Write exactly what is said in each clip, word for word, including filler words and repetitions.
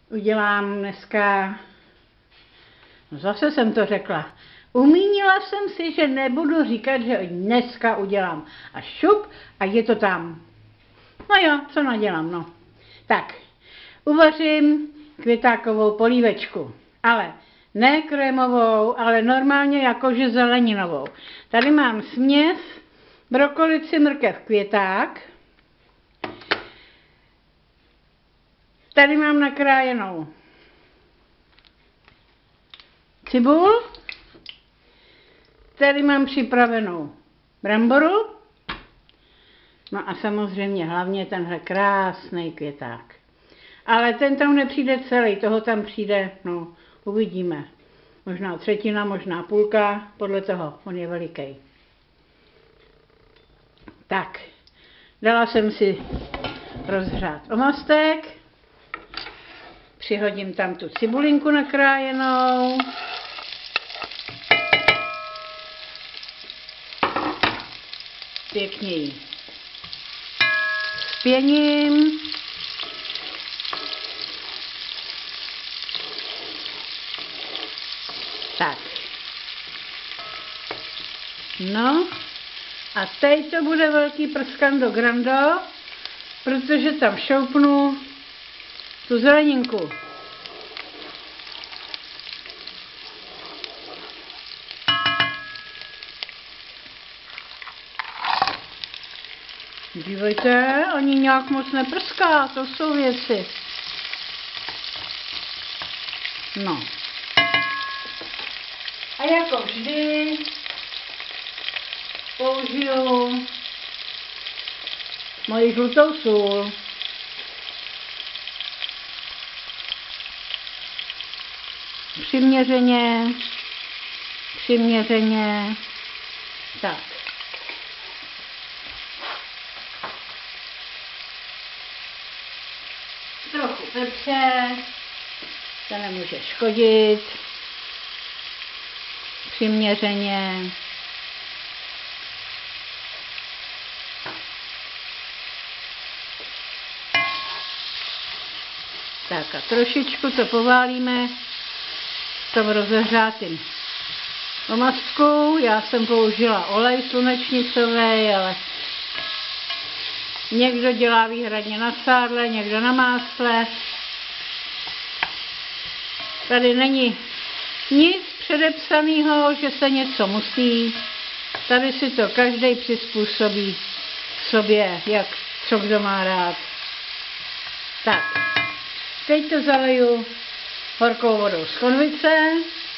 udělám dneska, no zase jsem to řekla, umínila jsem si, že nebudu říkat, že dneska udělám a šup a je to tam. No jo, co nadělám, no. Tak, uvařím květákovou polívečku, ale ne krémovou, ale normálně jakože zeleninovou. Tady mám směs brokolici, mrkev, květák. Tady mám nakrájenou cibul. Tady mám připravenou bramboru. No a samozřejmě hlavně tenhle krásný květák. Ale ten tam nepřijde celý, toho tam přijde, no uvidíme. Možná třetina, možná půlka, podle toho, on je veliký. Tak, dala jsem si rozhřát omastek. Přihodím tam tu cibulinku nakrájenou. Pěkně ji spěním. Tak. No. A teď to bude velký prskando grando, protože tam šoupnu tu zeleninku. Dívejte, ani nějak moc neprská, to jsou věci. No. A jako vždy použiju moji žlutou sůl. Přiměřeně, přiměřeně, tak. Trochu pepře, to nemůže škodit. Přiměřeně. Tak a trošičku to poválíme v tom rozehřátým omastku. Já jsem použila olej slunečnicový, ale někdo dělá výhradně na sádle, někdo na másle. Tady není nic předepsaného, že se něco musí. Tady si to každý přizpůsobí sobě, jak co kdo má rád. Tak, teď to zaleju horkou vodou z konvice.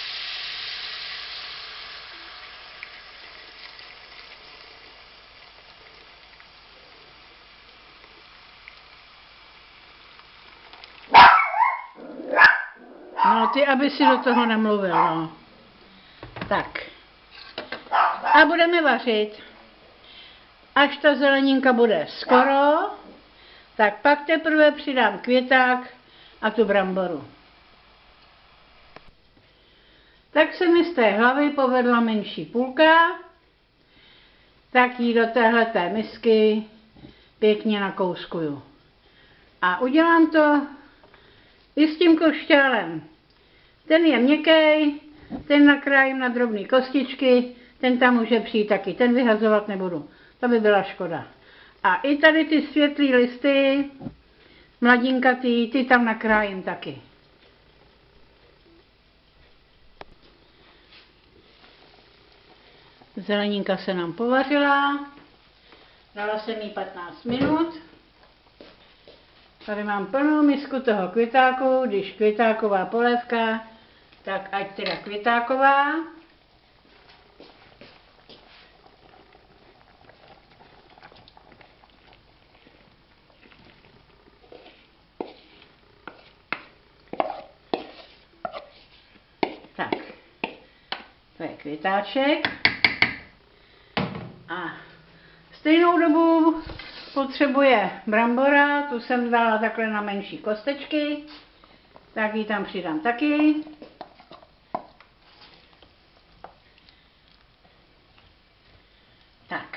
No ty, aby si do toho nemluvil, no. Tak. A budeme vařit. Až ta zeleninka bude skoro, tak pak teprve přidám květák a tu bramboru. Tak se mi z té hlavy povedla menší půlka, tak ji do téhleté misky pěkně nakouskuju. A udělám to i s tím košťálem. Ten je měkký, ten nakrájím na drobné kostičky, ten tam může přijít taky, ten vyhazovat nebudu, to by byla škoda. A i tady ty světlý listy, mladinkatý, ty tam nakrájím taky. Zeleninka se nám povařila, dala jsem jí patnáct minut. Tady mám plnou misku toho květáku, když květáková polévka, tak ať teda květáková. Tak, to je květáček. A stejnou dobu potřebuje brambora, tu jsem dala takhle na menší kostečky, tak ji tam přidám taky. Tak.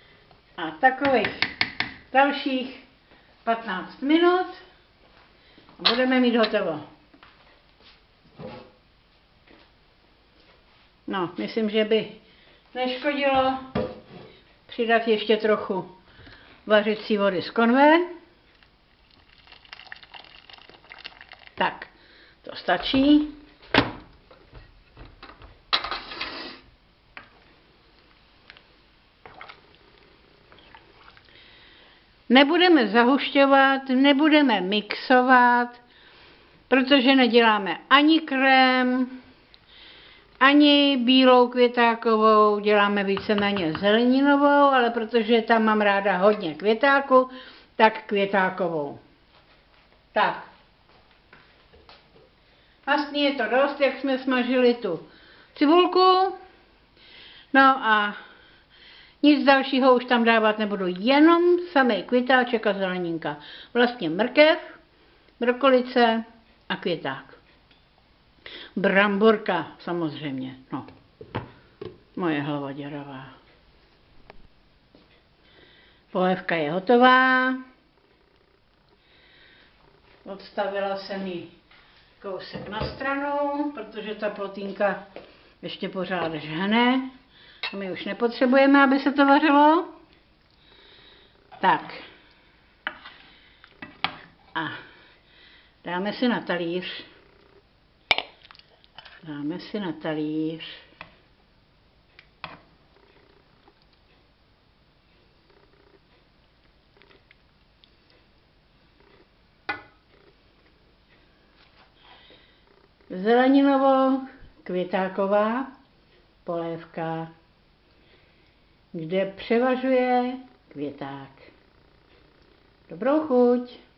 A takových dalších patnáct minut Budeme mít hotovo. No, myslím, že by neškodilo přidat ještě trochu vařicí vody z konve. Tak, to stačí. Nebudeme zahušťovat, nebudeme mixovat, protože neděláme ani krém, ani bílou květákovou, děláme víceméně zeleninovou, ale protože tam mám ráda hodně květáku, tak květákovou. Tak. Vlastně je to dost, jak jsme smažili tu cibulku. No a nic dalšího už tam dávat nebudu, jenom samý květáček a zeleninka. Vlastně mrkev, brokolice a květák. Bramborka samozřejmě, no. Moje hlava děravá. Polévka je hotová. Odstavila jsem ji kousek na stranu, protože ta plotínka ještě pořád žhne. A my už nepotřebujeme, aby se to vařilo. Tak. A dáme si na talíř. Dáme si na talíř. Zeleninovo-květáková polévka, kde převažuje květák. Dobrou chuť!